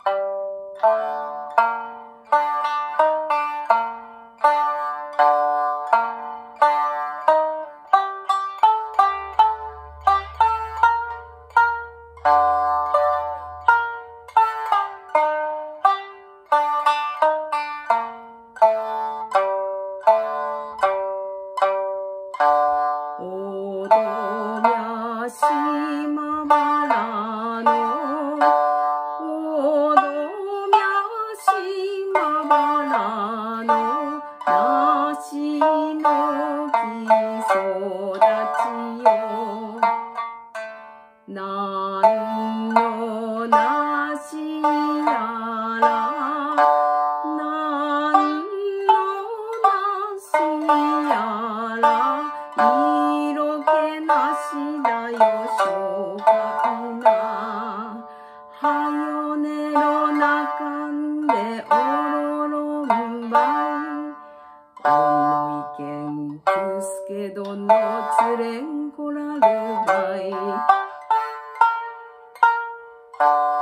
おどみゃしまばらのおどみゃしまばらの梨の木育ちよなんの梨やらなんの梨やら色気なしだよ紹介なはよねろなかんでおろろんばいおのいけんくすけどのつれんこらるばい